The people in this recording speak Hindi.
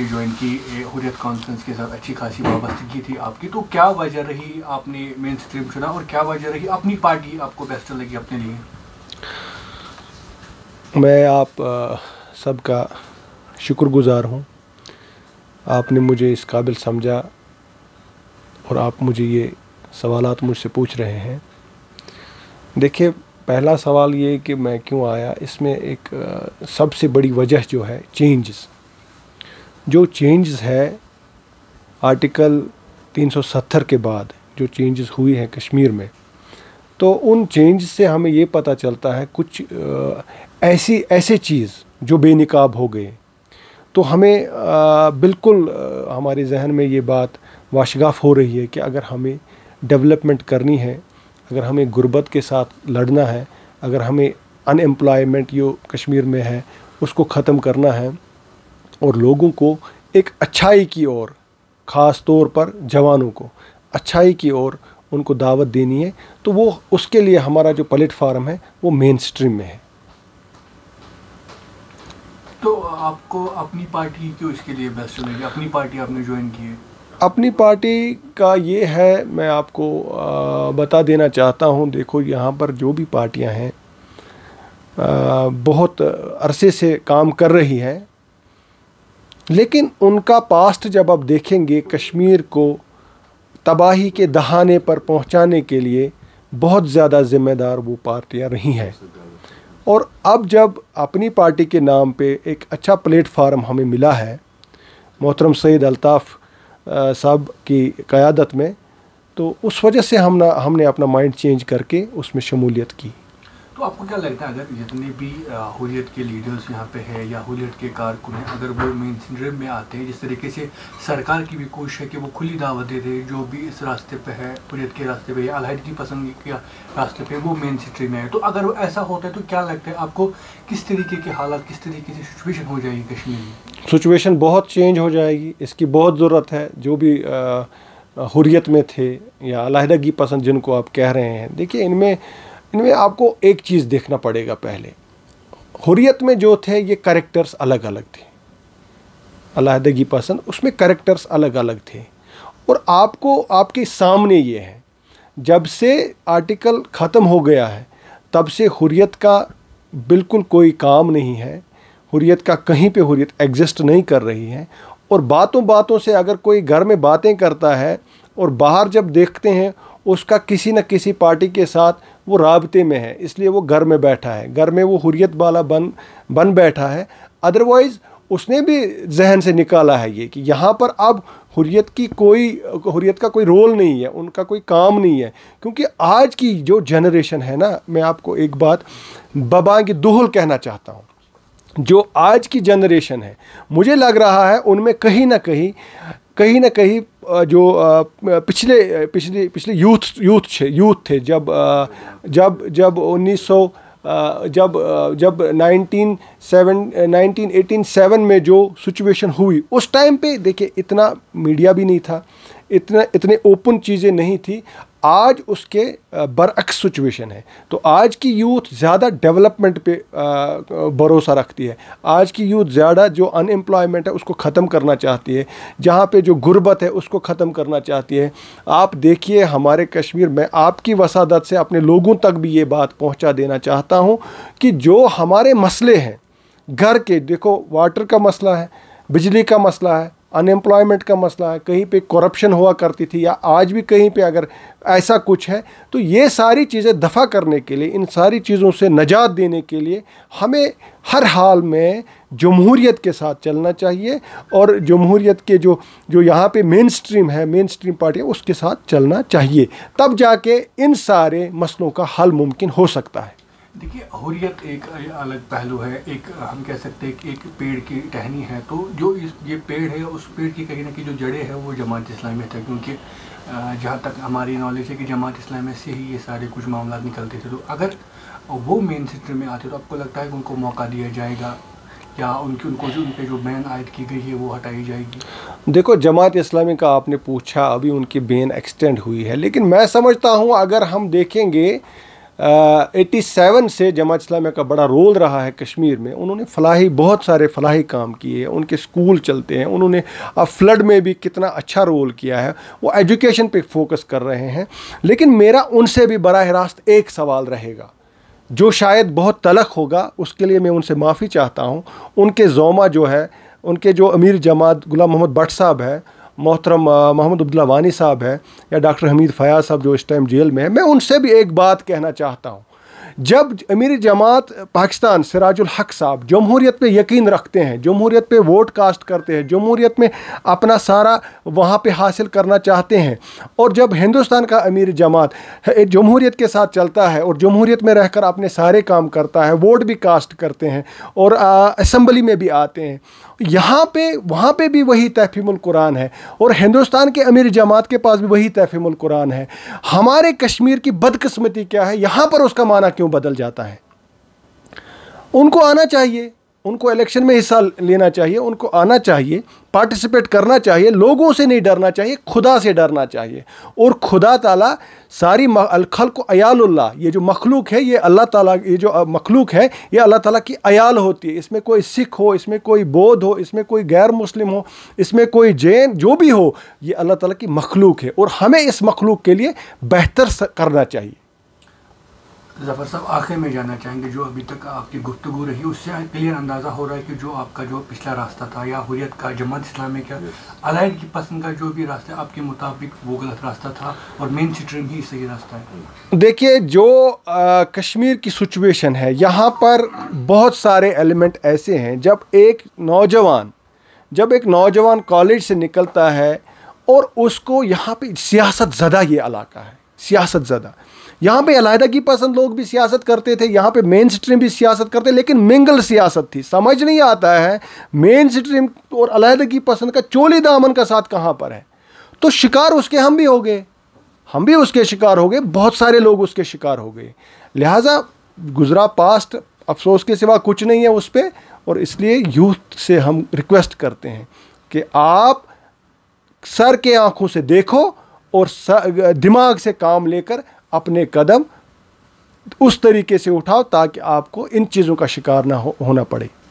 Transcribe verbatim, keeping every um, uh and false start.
ज्वाइन की हुर्रियत कॉन्फ्रेंस के साथ अच्छी खासी वाबस्तगी थी आपकी, तो क्या वजह रही आपने मेन स्ट्रीम चुना और क्या वजह रही अपनी पार्टी आपको बेस्ट लगी अपने लिए? मैं आप सबका शुक्रगुज़ार हूँ, आपने मुझे इस काबिल समझा और आप मुझे ये सवालात मुझसे पूछ रहे हैं। देखिए, पहला सवाल ये कि मैं क्यों आया, इसमें एक सबसे बड़ी वजह जो है चेंजेस, जो चेंजेस है आर्टिकल तीन सौ सत्तर के बाद जो चेंजेस हुई हैं कश्मीर में, तो उन चेंज से हमें ये पता चलता है कुछ ऐसी ऐसे चीज़ जो बेनिकाब हो गए। तो हमें आ, बिल्कुल आ, हमारे जहन में ये बात वाशगाफ हो रही है कि अगर हमें डेवलपमेंट करनी है, अगर हमें गुर्बत के साथ लड़ना है, अगर हमें अनएम्प्लॉयमेंट जो कश्मीर में है उसको ख़त्म करना है और लोगों को एक अच्छाई की ओर, ख़ास तौर पर जवानों को अच्छाई की ओर उनको दावत देनी है, तो वो उसके लिए हमारा जो प्लेटफार्म है वो मेन स्ट्रीम में है। तो आपको अपनी पार्टी क्यों इसके लिए बेस्ट लगी? अपनी पार्टी आपने ज्वाइन की है। अपनी पार्टी का ये है, मैं आपको आ, बता देना चाहता हूँ। देखो, यहाँ पर जो भी पार्टियाँ हैं आ, बहुत अरसे से काम कर रही हैं, लेकिन उनका पास्ट जब आप देखेंगे, कश्मीर को तबाही के दहाने पर पहुंचाने के लिए बहुत ज़्यादा ज़िम्मेदार वो पार्टियां रही हैं। और अब जब अपनी पार्टी के नाम पे एक अच्छा प्लेटफार्म हमें मिला है मोहतरम सैयद अल्ताफ़ साहब की क़यादत में, तो उस वजह से हम ना हमने अपना माइंड चेंज करके उसमें शमूलियत की। तो आपको क्या लगता है, अगर जितने भी हुर्रियत के लीडर्स यहाँ पे हैं या हुर्रियत के कारकुन हैं, अगर वो मेन स्ट्रीम में आते हैं, जिस तरीके से सरकार की भी कोशिश है कि वो खुली दावत दे दे जो भी इस रास्ते पे है, हुर्रियत के रास्ते पे या अलहदगी पसंद के रास्ते पे, वो मेन स्ट्रीम में है, तो अगर वो ऐसा होता है तो क्या लगता है आपको, किस तरीके के हालात, किस तरीके से सिचुएशन हो जाएगी कश्मीर में? सिचुएशन बहुत चेंज हो जाएगी, इसकी बहुत ज़रूरत है। जो भी हुर्रियत में थे या अलहदगी पसंद जिनको आप कह रहे हैं, देखिए इनमें इनमें आपको एक चीज़ देखना पड़ेगा। पहले हुर्रियत में जो थे ये कैरेक्टर्स अलग अलग थे, अलहदगी पसंद उसमें कैरेक्टर्स अलग अलग थे। और आपको आपके सामने ये है, जब से आर्टिकल ख़त्म हो गया है तब से हुर्रियत का बिल्कुल कोई काम नहीं है, हुर्रियत का कहीं पे हुर्रियत एग्जिस्ट नहीं कर रही है। और बातों बातों से अगर कोई घर में बातें करता है और बाहर जब देखते हैं उसका किसी न किसी पार्टी के साथ वो राबते में है, इसलिए वो घर में बैठा है, घर में वो हुर्रियत वाला बन बन बैठा है। अदरवाइज़ उसने भी जहन से निकाला है ये कि यहाँ पर अब हुर्रियत की कोई हुर्रियत का कोई रोल नहीं है, उनका कोई काम नहीं है। क्योंकि आज की जो जनरेशन है ना, मैं आपको एक बात बबा की दुहल कहना चाहता हूँ, जो आज की जनरेशन है, मुझे लग रहा है उनमें कहीं ना कहीं कहीं ना कहीं जो पिछले पिछले पिछले यूथ यूथ थे यूथ थे जब जब जब उन्नीस सौ जब जब nineteen seven nineteen eighteen seven में जो सिचुएशन हुई, उस टाइम पे देखिए इतना मीडिया भी नहीं था, इतना इतने ओपन चीज़ें नहीं थी। आज उसके बरअक्स सिचुएशन है। तो आज की यूथ ज़्यादा डेवलपमेंट पे भरोसा रखती है, आज की यूथ ज़्यादा जो अनएम्प्लॉयमेंट है उसको ख़त्म करना चाहती है, जहाँ पे जो गुर्बत है उसको ख़त्म करना चाहती है। आप देखिए हमारे कश्मीर में, आपकी वसादत से अपने लोगों तक भी ये बात पहुँचा देना चाहता हूँ कि जो हमारे मसले हैं घर के, देखो वाटर का मसला है, बिजली का मसला है, अनएम्प्लॉयमेंट का मसला है, कहीं पे करप्शन हुआ करती थी या आज भी कहीं पे अगर ऐसा कुछ है, तो ये सारी चीज़ें दफ़ा करने के लिए, इन सारी चीज़ों से निजात देने के लिए हमें हर हाल में जमहूरियत के साथ चलना चाहिए और जमहूरियत के जो जो यहाँ पे मेन स्ट्रीम है, मेन स्ट्रीम पार्टी है, उसके साथ चलना चाहिए। तब जाके इन सारे मसलों का हल मुमकिन हो सकता है। देखिए, हुर्रियत एक अलग पहलू है, एक हम कह सकते हैं कि एक पेड़ की टहनी है। तो जो इस ये पेड़ है, उस पेड़ की कहीं ना कहीं जो जड़ें हैं वो जमात इस्लामी है, क्योंकि जहाँ तक हमारी नॉलेज है कि जमात इस्लामी से ही ये सारे कुछ मामला निकलते थे। तो अगर वो मेन स्ट्रीम में आते तो आपको लगता है कि उनको मौका दिया जाएगा या उनकी उनको जो उन पर जो बैन आयद की गई है वो हटाई जाएगी? देखो, जमात इस्लामी का आपने पूछा, अभी उनकी बैन एक्सटेंड हुई है, लेकिन मैं समझता हूँ अगर हम देखेंगे एटी सेवन से जमात इस्लामिया का बड़ा रोल रहा है कश्मीर में। उन्होंने फलाही बहुत सारे फलाही काम किए, उनके स्कूल चलते हैं, उन्होंने अब फ्लड में भी कितना अच्छा रोल किया है, वो एजुकेशन पे फोकस कर रहे हैं। लेकिन मेरा उनसे भी बराह रास्त एक सवाल रहेगा जो शायद बहुत तलख होगा, उसके लिए मैं उनसे माफ़ी चाहता हूँ। उनके ज़ोमा जो है, उनके जो अमीर जमात गुलाम मोहम्मद भट्ट साहब है, मोहतरम मोहम्मद अब्दुल्ला वानी साहब है, या डॉक्टर हमीद फयाज साहब जो इस टाइम जेल में है, मैं उनसे भी एक बात कहना चाहता हूँ। जब अमीर जमात पाकिस्तान सिराजुल हक साहब जमहूरियत पे यकीन रखते हैं, जमहूरियत पे वोट कास्ट करते हैं, जमहूरियत में अपना सारा वहाँ पे हासिल करना चाहते हैं, और जब हिंदुस्तान का अमीर जमात जमहूरियत के साथ चलता है और जमहूरियत में रहकर अपने सारे काम करता है, वोट भी कास्ट करते हैं और असम्बली में भी आते हैं, यहाँ पे वहाँ पे भी वही तहफ़ीमुल कुरान है और हिंदुस्तान के अमीर जमात के पास भी वही तहफ़ीमुल कुरान है। हमारे कश्मीर की बदकिस्मती क्या है, यहाँ पर उसका माना क्यों बदल जाता है? उनको आना चाहिए, उनको इलेक्शन में हिस्सा लेना चाहिए, उनको आना चाहिए, पार्टिसिपेट करना चाहिए, लोगों से नहीं डरना चाहिए, खुदा से डरना चाहिए। और खुदा ताला सारी अलखल्क अयालुल्लाह, ये जो मखलूक है, ये अल्लाह ताला, ये जो मखलूक है ये अल्लाह ताला की अयाल होती है। इसमें कोई सिख हो, इसमें कोई बौद्ध हो, इसमें कोई गैर मुस्लिम हो, इसमें कोई जैन, जो भी हो, ये अल्लाह ताला की मखलूक है और हमें इस मखलूक के लिए बेहतर करना चाहिए। ज़फ़र साहब, आखिर में जानना चाहेंगे, जो अभी तक आपकी गुफ्तगू रही उससे क्लियर अंदाज़ा हो रहा है कि जो आपका जो पिछला रास्ता था, या हुर्रियत का, जमात इस्लामी का, अलहदगी पसंद का जो भी रास्ता आपके मुताबिक वो गलत रास्ता था और मेन स्ट्रीम ही सही रास्ता है। देखिए, जो आ, कश्मीर की सिचुएशन है, यहाँ पर बहुत सारे एलिमेंट ऐसे हैं। जब एक नौजवान जब एक नौजवान कॉलेज से निकलता है और उसको यहाँ पे सियासत ज़दा ये इलाका है, सियासत ज़दा, यहाँ पे अलहदगी पसंद लोग भी सियासत करते थे, यहाँ पे मेन स्ट्रीम भी सियासत करते, लेकिन मिंगल सियासत थी। समझ नहीं आता है मेन स्ट्रीम और अलहदगी पसंद का चोली दामन का साथ कहाँ पर है। तो शिकार उसके हम भी हो गए, हम भी उसके शिकार हो गए, बहुत सारे लोग उसके शिकार हो गए। लिहाजा गुजरा पास्ट अफसोस के सिवा कुछ नहीं है उस पर, और इसलिए यूथ से हम रिक्वेस्ट करते हैं कि आप सर के आंखों से देखो और दिमाग से काम लेकर अपने कदम उस तरीके से उठाओ ताकि आपको इन चीज़ों का शिकार ना हो, होना पड़े।